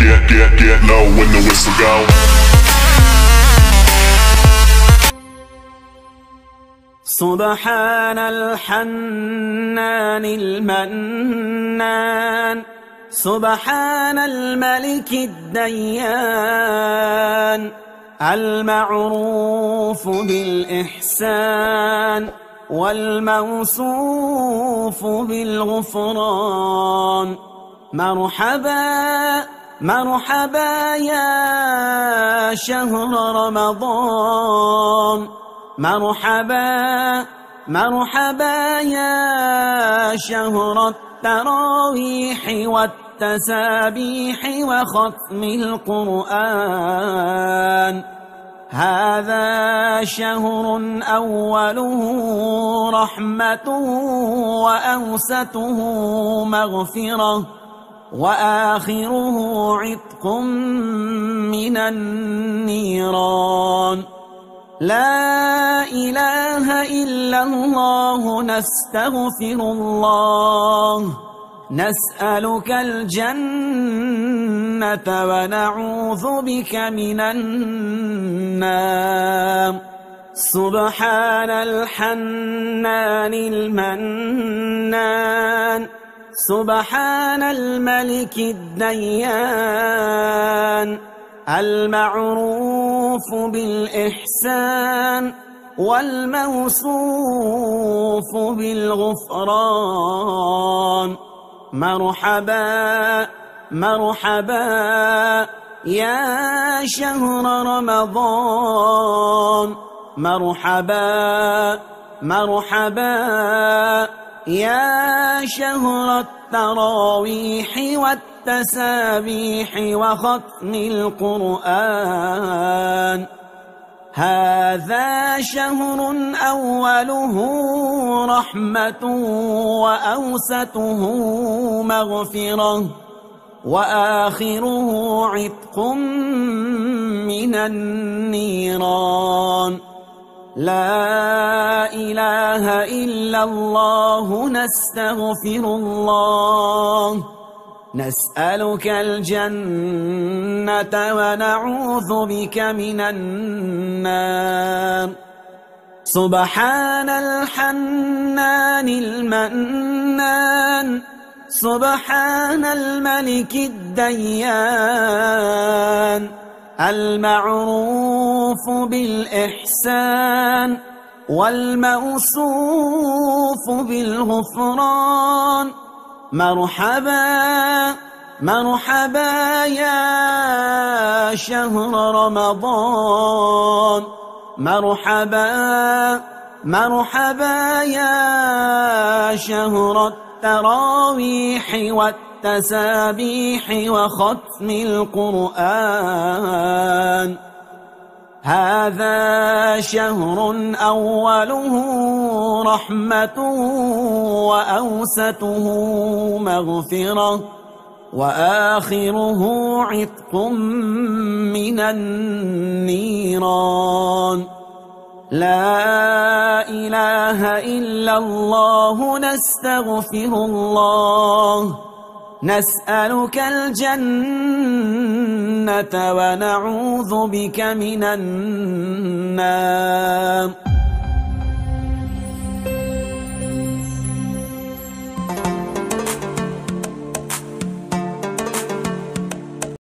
get low when the whistle go. سبحان الحنان المنان، سبحان الملك الديان، المعروف بالإحسان والموصوف بالغفران. مرحبا مرحبا يا شهر رمضان، مرحبا مرحبا يا شهر التراويح والتسابيح وختم القرآن. هذا شهر أوله رحمة وأوسطه مغفرة وآخره عتق من النيران. لا إله إلا الله نستغفر الله، نسألك الجنة ونعوذ بك من النار. سبحان الحنان المنان، سبحان الملك الديان، المعروف بالإحسان والموصوف بالغفران. مرحبا مرحبا يا شهر رمضان، مرحبا مرحبا يا شهر التراويح والتسابيح وختم القرآن. هذا شهر أوله رحمة وأوسطه مغفرة وآخره عتق من النيران. لا إله إلا الله نستغفر الله، نسألك الجنة ونعوذ بك من النار. سبحان الحنان المنان، سبحان الملك الديان، المعروف بالإحسان والموصوف بالغفران. مرحبا مرحبا يا شهر رمضان، مرحبا مرحبا يا شهر التراويح والتسابيح وختم القرآن. هذا شهر أوله رحمة وأوسطه مغفرة وآخره عتق من النيران. لا إله إلا الله نستغفر الله، نسألك الجنة ونعوذ بك من النار.